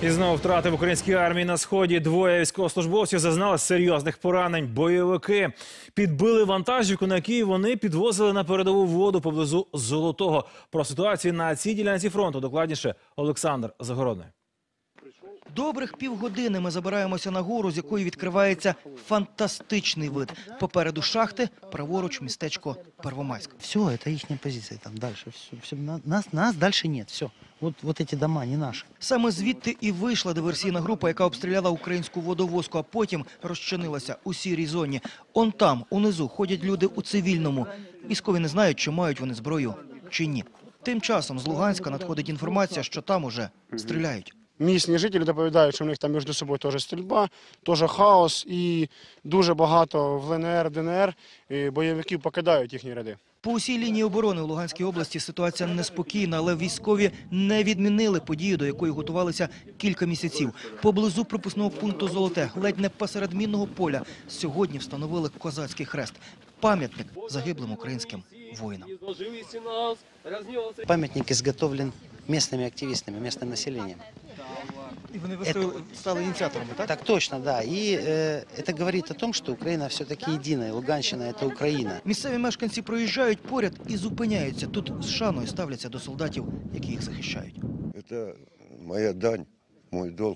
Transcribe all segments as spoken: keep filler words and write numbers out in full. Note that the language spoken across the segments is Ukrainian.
І знову втрати в українській армії на Сході. Двоє військовослужбовців зазнали серйозних поранень. Бойовики підбили вантажівку, на якій вони підвозили на передову воду поблизу Золотого. Про ситуацію на цій ділянці фронту докладніше Олександр Загородний. Добрих півгодини ми забираємося на гору, з якої відкривається фантастичний вид. Попереду шахти, праворуч містечко Первомайськ. Все, это их позиция там дальше. Все, все, нас, нас дальше нет. Все. Вот, вот эти дома не наши. Саме звідти і вийшла диверсійна група, яка обстріляла українську водовозку, а потім розчинилася у сірій зоні. Он там, унизу, ходять люди у цивільному. Військові не знають, чи мають вони зброю, чи ні. Тим часом з Луганська надходить інформація, що там уже стріляють. Місні жителі доповідають, що в них там між собою теж стрільба, теж хаос і дуже багато в ЛНР, ДНР бойовиків покидають їхні ряди. По усій лінії оборони у Луганській області ситуація неспокійна, але військові не відмінили подію, до якої готувалися кілька місяців. Поблизу пропускного пункту «Золоте», ледь не посеред мінного поля, сьогодні встановили козацький хрест – пам'ятник загиблим українським воїнам. Памятник изготовлен местными активистами, местным населением. І вони стали ініціаторами, так? Так точно, да. И э, это говорит о том, что Украина все-таки единая. Луганщина – это Украина. Місцеві мешканці проїжджають поряд і зупиняються. Тут з шаною ставляться до солдатів, які їх захищають. Это моя дань, мой долг.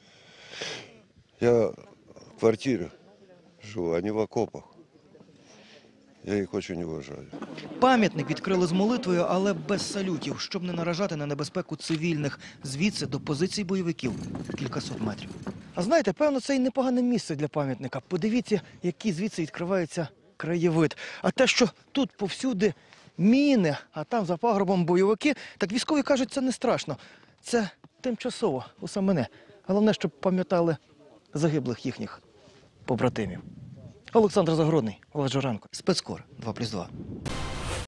Я в квартире живу, а не в окопах. Я їх очень уважаю. Пам'ятник відкрили з молитвою, але без салютів, щоб не наражати на небезпеку цивільних. Звідси до позицій бойовиків кількасот метрів. А знаєте, певно, це і непогане місце для пам'ятника. Подивіться, який звідси відкривається краєвид. А те, що тут повсюди міни, а там за пагорбом бойовики, так військові кажуть, це не страшно. Це тимчасово, усе мене. Головне, щоб пам'ятали загиблих їхніх побратимів. Олександр Загородний, Олег Журенко, Спецкор, два плюс два.